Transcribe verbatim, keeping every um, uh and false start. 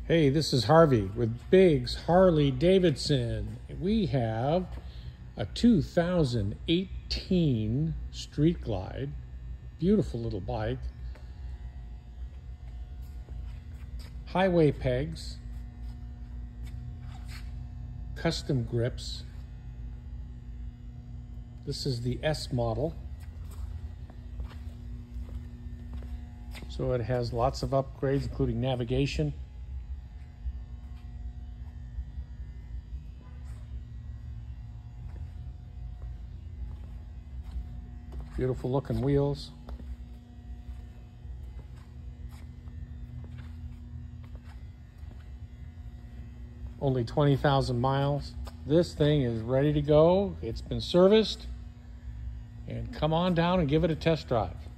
Hey, this is Harvey with Biggs Harley Davidson. We have a two thousand eighteen Street Glide. Beautiful little bike. Highway pegs. Custom grips. This is the S model. So it has lots of upgrades, including navigation. Beautiful looking wheels. Only twenty thousand miles. This thing is ready to go. It's been serviced. And come on down and give it a test drive.